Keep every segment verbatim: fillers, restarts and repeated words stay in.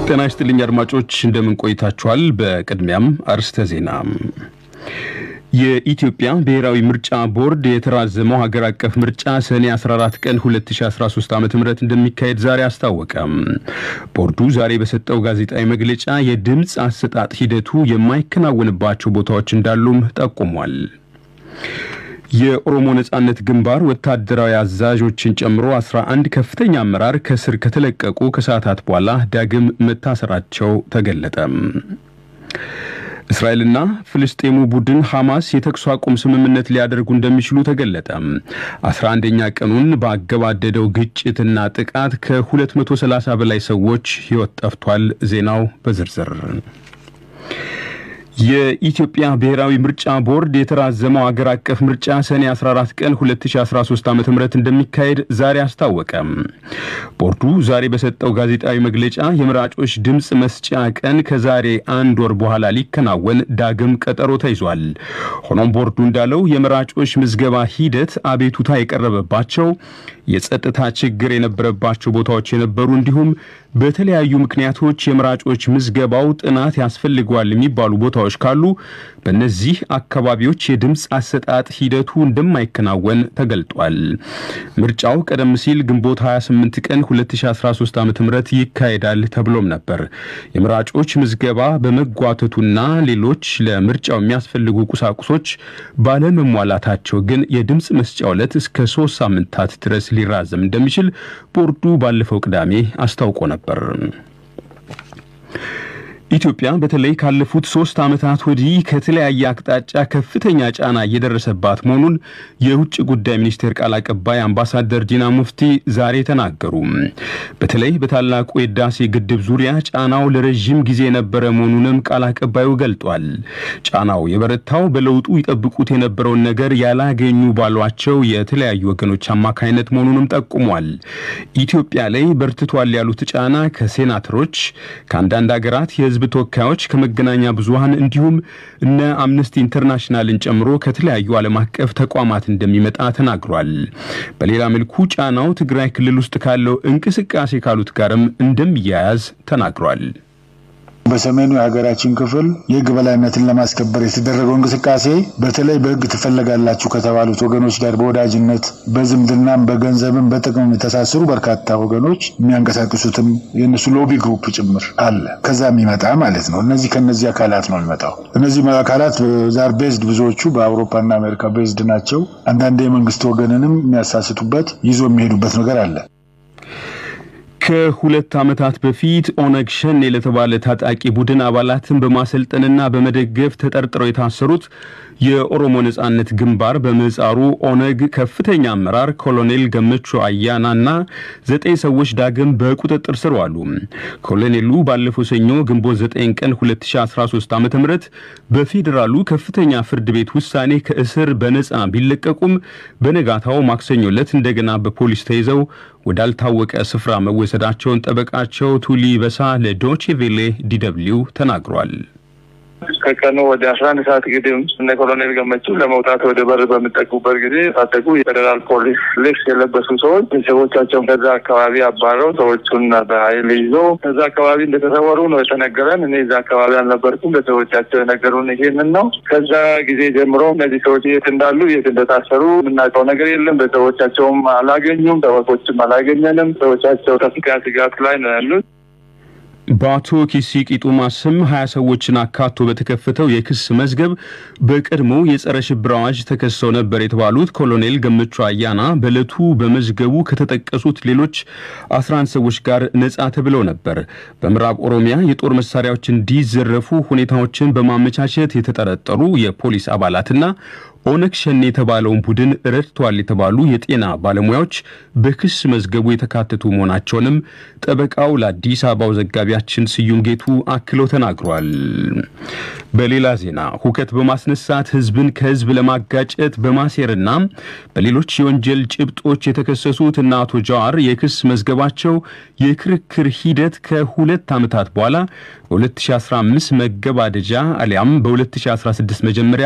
ጤና ይስጥልኝ አድማጮች እንደምን ቆይታችኋል በቅድሚያም አርስተ ዜና የኢትዮጵያ ብሔራዊ ምርጫ ቦርድ የተራዘመው ሀገር አቀፍ ምርጫ ሰኔ አስራ አራት ቀን ሁለት ሺህ አስራ ሶስት ዓመተ ምህረት እንደሚካሄድ ዛሬ አስታወቀ ቦርዱ ዛሬ በሰጠው ጋዜጣዊ መግለጫ የድምጽ አሰጣጥ ሂደቱ የማይከናወንባቸው ቦታዎች እንዳሉም ጠቁሟል የኦሮሞ ነጻነት ግንባር ወታደራዊ አዛዦችን ጨምሮ አስራ አንድ ከፍተኛ አመራር ከስር ከተለቀቁ ከሰዓታት በኋላ ዳግም መታሰራቸው ተገለጠ እስራኤልና ፍልስጤሙ ቡድን ሐማስ የተኩስ አቁም ስምምነት ሊያደርጉ እንደሚችሉ ተገለጠ አስራ አንደኛ ቀኑን ባገባደደው ግጭትና ጥቃት ከሁለት መቶ ሰላሳ በላይ ሰዎች ሕይወት ጠፍቷል ዜናው በዝርዝር የኢትዮጵያ ብሔራዊ ምርጫ ቦርድ የተራዘመው ሀገር አቀፍ ምርጫ ሰኔ አስራ አራት ቀን ሁለት ሺህ አስራ ሶስት ዓመተ ምህረት እንደሚካሄድ ዛሬ አስታወቀ ቦርዱ ዛሬ በሰጠው ጋዜጣዊ መግለጫ የምራጮች ድምጽ መስጫ ቀን ከዛሬ አንድ ወር በኋላ ሊከናወን ዳግም ቀጠሮ ተይዟል ሆኖም ቦርዱ እንዳለው የምራጮች ምዝገባ ሂደት አቤቱታ የቀረበባቸው የጸጥታ ችግር የነበረባቸው ቦታዎች የነበሩ እንዲሁም በተለያዩ ምክንያቶች የምራጮች ምዝገባው ጥናት ያስፈልጋል የሚባሉ ቦታዎች ካሉ በእነዚህ አካባቢዎች የድምጽ አሰጣጥ ሂደቱ እንደማይከናወን ተገልጧል ምርጫው ቀደም ሲል ግንቦት ሃያ ስምንት ቀን ሁለት ሺህ አስራ ሶስት ዓመተ ምህረት ይካሄዳል ተብሎም ነበር የምራጮች ምዝገባ በመጓተቱና ሌሎች ለምርጫው የሚያስፈልጉ ቁሳቁሶች ባለመሟላታቸው ግን የድምጽ መስጫው ዕለት እስከ ሶስት ሳምንታት ድረስ ሊራዘም እንደሚችል ቦርዱ ባለፈው ቅዳሜ አስታውቆ ነበር ኢትዮጵያ በተለይ ካለፉት ሶስት ዓመታት ወዲህ ከተለያየ አቅጣጫ ከፍተኛ ጫና እየደረሰባት መሆኑን የውጭ ጉዳይ ሚኒስቴር ቃል አቀባይ አምባሳደር ዲና ሙፍቲ ዛሬ ተናገሩ በተለይ በታላቁ የህዳሴ ግድብ ዙሪያ ጫናው ለረጅም ጊዜ የነበረ መሆኑንም ቃል አቀባዩ ገልጧል ጫናው የበረታው በለውጡ ይጠብቁት የነበረው ነገር ያላገኙ ባሏቸው የተለያዩ ወገኖች አማካይነት መሆኑንም ጠቁሟል ኢትዮጵያ ላይ በርትቷል ያሉት ጫና ከሴናተሮች ከአንዳንድ ሀገራት የህዝብ ተወካዮች ከመገናኛ ብዙሃን እንዲሁም እነ አምነስቲ ኢንተርናሽናልን ጨምሮ ከተለያዩ ዓለም አቀፍ ተቋማት እንደሚመጣ ተናግሯል በሌላ መልኩ ጫናው ትግራይ ክልል ውስጥ ካለው እንቅስቃሴ ካሉት ጋርም እንደሚያያዝ ተናግሯል በሰሜኑ የሀገራችን ክፍል የህግ በላይነትን ለማስከበር የተደረገው እንቅስቃሴ በተለይ በህግ ተፈለጋላችሁ ከተባሉት ወገኖች ጋር በወዳጅነት በዝምድናም በገንዘብም በጥቅም የተሳሰሩ በርካታ ወገኖች የሚያንቀሳቅሱትም የነሱ ሎቢ ግሩፕ ጭምር አለ ከዛም ይመጣ ማለት ነው እነዚህ ከነዚህ አካላት ነው የሚመጣው እነዚህ አካላት ዛር ቤዝድ ብዙዎቹ በአውሮፓና አሜሪካ ቤዝድ ናቸው አንዳንዴ የመንግስት ወገንንም የሚያሳስቱበት ይዞ የሚሄዱበት ነገር አለ ከሁለት ዓመታት በፊት ኦነግ ሸኔ ለተባለ ታጣቂ ቡድን አባላትን በማሰልጠንና በመደገፍ ተጠርጥረው የታሰሩት የኦሮሞ ነጻነት ግንባር በመጻሩ ኦነግ ከፍተኛ አመራር ኮሎኔል ገመቹ አያናና ዘጠኝ ሰዎች ዳግም በቁጥጥር ስር ዋሉ ኮሎኔሉ ባለፈው ሰኞ ግንቦት ዘጠኝ ቀን ሁለት ሺህ አስራ ሶስት ዓመተ ምህረት በፌደራሉ ከፍተኛ ፍርድ ቤት ውሳኔ ከእስር በነጻ ቢለቀቁም በነጋታው ማክሰኞ ዕለት እንደገና በፖሊስ ተይዘው ወዳልታወቀ ስፍራ መወሰዳቸውን ጠበቃቸው ቱሊ በሳ ለዶቼ ቬሌ ዲደብሊው ተናግሯል ከቀኑ ወደ አስራ አንድ ሰዓት ግድም እነ ኮሎኔል ገመቹ ለመውጣት ወደ በር በመጠቁበት ጊዜ ታጠቁ የፌደራል ፖሊስ ልብስ የለበሱ ሰዎች ሰዎቻቸውን ከዛ አካባቢ አባረው ሰዎቹን በኃይል ይዘው ከዛ አካባቢ እንደተሰወሩ ነው የተነገረን እኔ እዛ አካባቢ አልነበርኩም ለሰዎቻቸው የነገሩን ይሄንን ነው ከዛ ጊዜ ጀምሮ እነዚህ ሰዎች የት እንዳሉ የት እንደታሰሩ ምናውቀው ነገር የለም በሰዎቻቸውም አላገኙም ተወቆችም አላገኘንም ሰዎቻቸው ከፍተኛ ስጋት ላይ ነው ያሉት ባቶ ኪሲቂጡማ ስም ሀያ ሰዎችን አካቶ በተከፈተው የክስ መዝገብ በቀድሞ የጸረ ሽብር አዋጅ ተከሰው ነበር የተባሉት ኮሎኔል ገመቹ አያና በዕለቱ በመዝገቡ ከተጠቀሱት ሌሎች አስራ አንድ ሰዎች ጋር ነጻ ተብለው ነበር በምዕራብ ኦሮሚያ የጦር መሳሪያዎች እንዲዘረፉ ሁኔታዎችን በማመቻቸት የተጠረጠሩ የፖሊስ አባላትና ኦነግ ሸኔ የተባለውን ቡድን ረድቷል የተባሉ የጤና ባለሙያዎች በክስ መዝገቡ የተካተቱ መሆናቸውንም ጠበቃው ለአዲስ አበባው ዘጋቢያችን ስዩም ጌቱ አክለው ተናግሯል በሌላ ዜና ሁከት በማስነሳት ህዝብን ከህዝብ ለማጋጨት በማሴርና በሌሎች የወንጀል ጭብጦች የተከሰሱት እና አቶ ጃዋር የክስ መዝገባቸው የክርክር ሂደት ከሁለት ዓመታት በኋላ በሁለት ሺህ አስራ አምስት መገባደጃ አሊያም በሁለት ሺህ አስራ ስድስት መጀመሪያ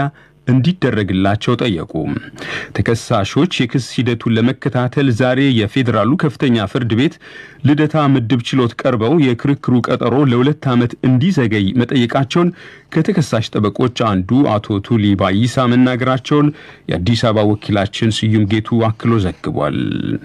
እንዲደረግላቸው ጠየቁ። ተከሳሾች የክስ ሂደቱን ለመከታተል ዛሬ የፌደራሉ ከፍተኛ ፍርድ ቤት ልደታ ምድብ ችሎት ቀርበው የክርክሩ ቀጠሮ ለሁለት ዓመት እንዲዘገይ መጠየቃቸውን ከተከሳሽ ጠበቆች አንዱ አቶ ቱሊ ባይሳ መናገራቸውን የአዲስ አበባ ወኪላችን ስዩም ጌቱ አክሎ ዘግቧል።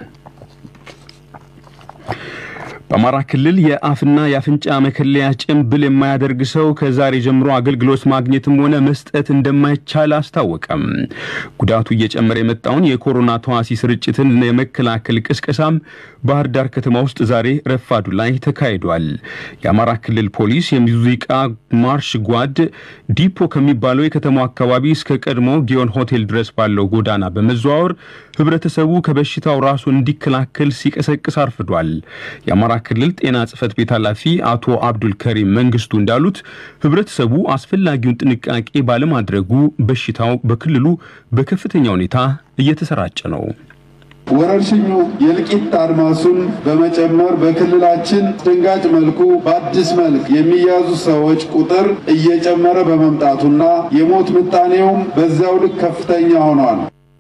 በአማራ ክልል የአፍና የአፍንጫ መከለያ ጭንብል የማያደርግ ሰው ከዛሬ ጀምሮ አገልግሎት ማግኘትም ሆነ መስጠት እንደማይቻል አስታወቀም። ጉዳቱ እየጨመረ የመጣውን የኮሮና ተዋሲ ስርጭትን የመከላከል ቅስቀሳም ባህር ዳር ከተማ ውስጥ ዛሬ ረፋዱ ላይ ተካሂዷል። የአማራ ክልል ፖሊስ የሙዚቃ ማርሽ ጓድ ዲፖ ከሚባለው የከተማው አካባቢ እስከ ቀድሞ ጊዮን ሆቴል ድረስ ባለው ጎዳና በመዘዋወር ህብረተሰቡ ከበሽታው ራሱን እንዲከላከል ሲቀሰቅስ አርፍዷል። የአማራ ክልል ጤና ጽፈት ቤት ኃላፊ አቶ አብዱል ከሪም መንግስቱ እንዳሉት ህብረተሰቡ አስፈላጊውን ጥንቃቄ ባለማድረጉ በሽታው በክልሉ በከፍተኛ ሁኔታ እየተሰራጨ ነው። ወረርሽኙ የልቂት አድማሱን በመጨመር በክልላችን ድንጋጭ መልኩ በአዲስ መልክ የሚያዙ ሰዎች ቁጥር እየጨመረ በመምጣቱና የሞት ምጣኔውም በዛው ልክ ከፍተኛ ሆኗል።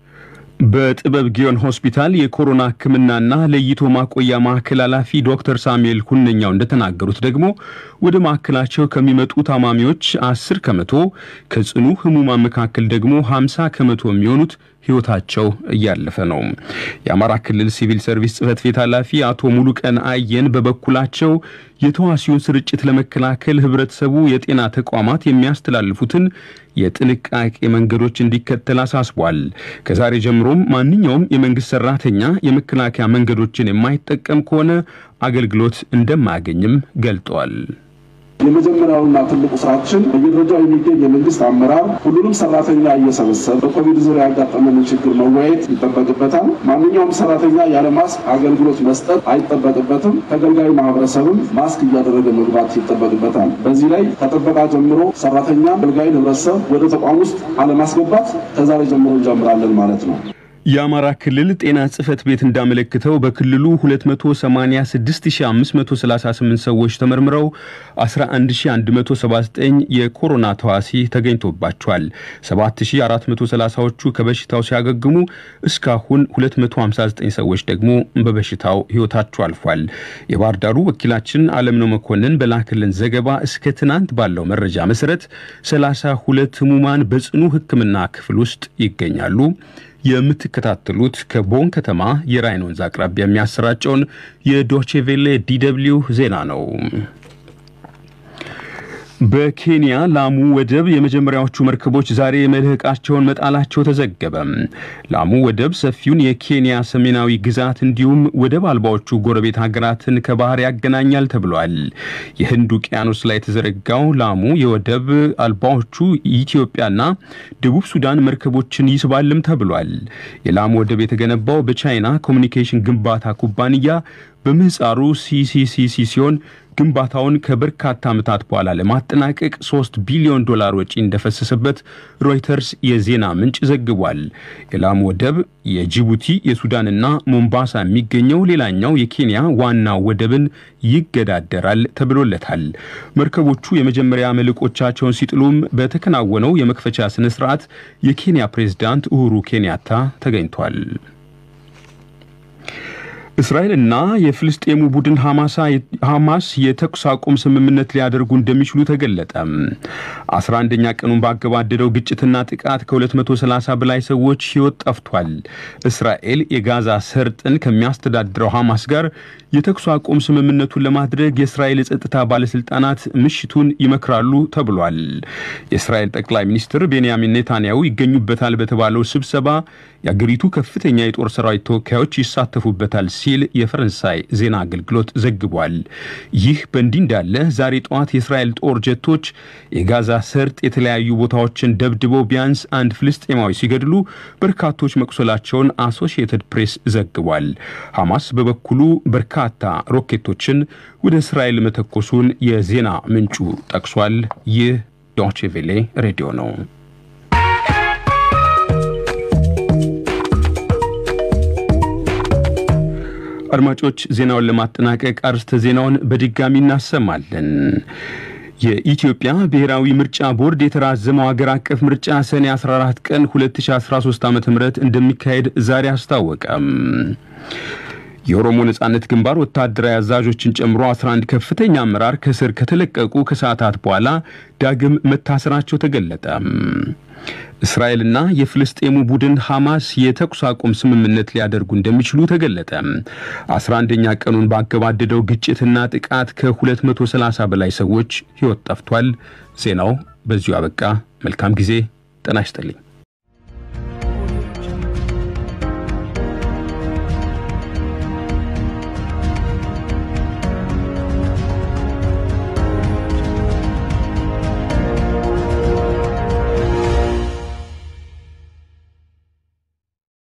በጥበብ ጊዮን ሆስፒታል የኮሮና ህክምናና ለይቶ ማቆያ ማዕከል ኃላፊ ዶክተር ሳሙኤል ኩንኛው እንደተናገሩት ደግሞ ወደ ማዕከላቸው ከሚመጡ ታማሚዎች አስር ከመቶ ከጽኑ ህሙማን መካከል ደግሞ ሃምሳ ከመቶ የሚሆኑት ህይወታቸው እያለፈ ነው። የአማራ ክልል ሲቪል ሰርቪስ ጽፈት ቤት ኃላፊ አቶ ሙሉቀን አየን በበኩላቸው የተዋሲውን ስርጭት ለመከላከል ህብረተሰቡ የጤና ተቋማት የሚያስተላልፉትን የጥንቃቄ መንገዶች እንዲከተል አሳስቧል። ከዛሬ ጀምሮም ማንኛውም የመንግስት ሰራተኛ የመከላከያ መንገዶችን የማይጠቀም ከሆነ አገልግሎት እንደማያገኝም ገልጧል። የመጀመሪያውና ትልቁ ስራችን በየደረጃው የሚገኝ የመንግስት አመራር ሁሉንም ሰራተኛ እየሰበሰበ በኮቪድ ዙሪያ ያጋጠመንን ችግር መወያየት ይጠበቅበታል። ማንኛውም ሰራተኛ ያለ ማስክ አገልግሎት መስጠት አይጠበቅበትም። ተገልጋዩ ማህበረሰብም ማስክ እያደረገ መግባት ይጠበቅበታል። በዚህ ላይ ከጥበቃ ጀምሮ ሰራተኛ ተገልጋዩ ህብረተሰብ ወደ ተቋም ውስጥ አለማስገባት ከዛሬ ጀምሮ እንጀምራለን ማለት ነው። የአማራ ክልል ጤና ጽፈት ቤት እንዳመለከተው በክልሉ ሁለት መቶ ሰማንያ ስድስት ሺህ አምስት መቶ ሰላሳ ስምንት ሰዎች ተመርምረው አስራ አንድ ሺህ አንድ መቶ ሰባ ዘጠኝ የኮሮና ተዋሲ ተገኝቶባቸዋል። ሰባት ሺህ አራት መቶ ሰላሳዎቹ ከበሽታው ሲያገግሙ እስካሁን ሁለት መቶ ሃምሳ ዘጠኝ ሰዎች ደግሞ በበሽታው ህይወታቸው አልፏል። የባህር ዳሩ ወኪላችን አለምነው መኮንን በላክልን ዘገባ እስከ ትናንት ባለው መረጃ መሰረት ሰላሳ ሁለት ህሙማን በጽኑ ህክምና ክፍል ውስጥ ይገኛሉ። የምትከታተሉት ከቦን ከተማ የራይን ወንዝ አቅራቢያ የሚያሰራጨውን የዶቼቬሌ ዲደብሊው ዜና ነው። በኬንያ ላሙ ወደብ የመጀመሪያዎቹ መርከቦች ዛሬ መልህቃቸውን መጣላቸው ተዘገበ። ላሙ ወደብ ሰፊውን የኬንያ ሰሜናዊ ግዛት እንዲሁም ወደብ አልባዎቹ ጎረቤት ሀገራትን ከባህር ያገናኛል ተብሏል። የህንድ ውቅያኖስ ላይ የተዘረጋው ላሙ የወደብ አልባዎቹ ኢትዮጵያና ደቡብ ሱዳን መርከቦችን ይስባልም ተብሏል። የላሙ ወደብ የተገነባው በቻይና ኮሙኒኬሽን ግንባታ ኩባንያ በምህጻሩ ሲሲሲሲ ሲሆን ግንባታውን ከበርካታ ዓመታት በኋላ ለማጠናቀቅ ሶስት ቢሊዮን ዶላር ወጪ እንደፈሰሰበት ሮይተርስ የዜና ምንጭ ዘግቧል። የላሙ ወደብ የጅቡቲ የሱዳንና ሞምባሳ የሚገኘው ሌላኛው የኬንያ ዋና ወደብን ይገዳደራል ተብሎለታል። መርከቦቹ የመጀመሪያ መልህቆቻቸውን ሲጥሉም በተከናወነው የመክፈቻ ስነ ስርዓት የኬንያ ፕሬዝዳንት ኡሁሩ ኬንያታ ተገኝቷል። እስራኤልና የፍልስጤሙ ቡድን ሐማስ የተኩስ አቁም ስምምነት ሊያደርጉ እንደሚችሉ ተገለጠ። አስራ አንደኛ ቀኑን ባገባደደው ግጭትና ጥቃት ከሁለት መቶ ሰላሳ በላይ ሰዎች ህይወት ጠፍቷል። እስራኤል የጋዛ ሰርጥን ከሚያስተዳድረው ሐማስ ጋር የተኩስ አቁም ስምምነቱን ለማድረግ የእስራኤል የጸጥታ ባለስልጣናት ምሽቱን ይመክራሉ ተብሏል። የእስራኤል ጠቅላይ ሚኒስትር ቤንያሚን ኔታንያሁ ይገኙበታል በተባለው ስብሰባ የአገሪቱ ከፍተኛ የጦር ሰራዊት ተወካዮች ይሳተፉበታል ሲል የፈረንሳይ ዜና አገልግሎት ዘግቧል። ይህ በእንዲህ እንዳለ ዛሬ ጠዋት የእስራኤል ጦር ጀቶች የጋዛ ሰርጥ የተለያዩ ቦታዎችን ደብድበው ቢያንስ አንድ ፍልስጤማዊ ሲገድሉ በርካቶች መቁሰላቸውን አሶሺየትድ ፕሬስ ዘግቧል። ሐማስ በበኩሉ በርካታ ሮኬቶችን ወደ እስራኤል መተኮሱን የዜና ምንጩ ጠቅሷል። ይህ ዶቼ ቬሌ ሬዲዮ ነው። አድማጮች ዜናውን ለማጠናቀቅ አርስተ ዜናውን በድጋሚ እናሰማለን። የኢትዮጵያ ብሔራዊ ምርጫ ቦርድ የተራዘመው ሀገር አቀፍ ምርጫ ሰኔ አስራ አራት ቀን ሁለት ሺህ አስራ ሶስት ዓመተ ምህረት እንደሚካሄድ ዛሬ አስታወቀ። የኦሮሞ ነጻነት ግንባር ወታደራዊ አዛዦችን ጨምሮ አስራ አንድ ከፍተኛ አመራር ከስር ከተለቀቁ ከሰዓታት በኋላ ዳግም መታሰራቸው ተገለጠ። እስራኤልና የፍልስጤሙ ቡድን ሐማስ የተኩስ አቁም ስምምነት ሊያደርጉ እንደሚችሉ ተገለጠ። አስራ አንደኛ ቀኑን ባገባደደው ግጭትና ጥቃት ከሁለት መቶ ሰላሳ በላይ ሰዎች ሕይወት ጠፍቷል። ዜናው በዚሁ አበቃ። መልካም ጊዜ። ጤና ይስጥልኝ።